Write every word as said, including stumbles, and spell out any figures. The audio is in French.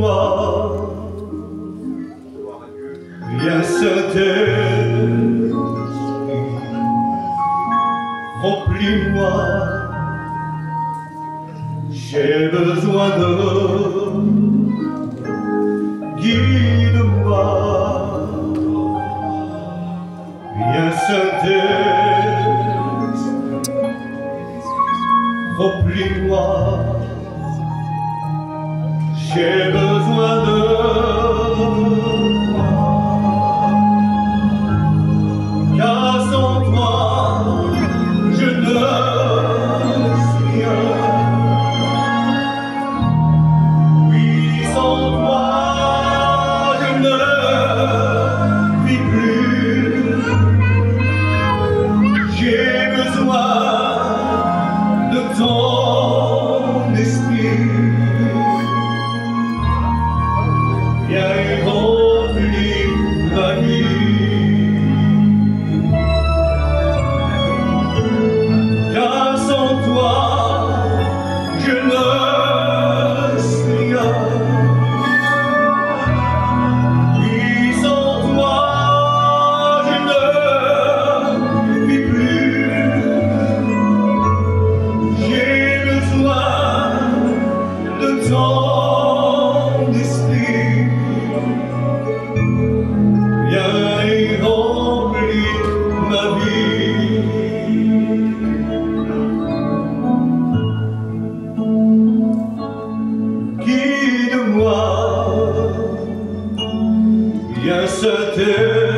moi, viens Saint-Esprit, remplis-moi, j'ai besoin de guide-moi, viens Saint-Esprit, remplis-moi, j'ai besoin de toi, car sans toi je ne suis rien. Oui, sans toi je ne vis plus. J'ai besoin de ton esprit. Viens et remplis ma vie, car sans toi je ne suis rien. Oui, sans toi je ne vis plus. J'ai besoin de ton esprit. Viens et remplis ma vie. Guide-moi, viens Saint-Esprit.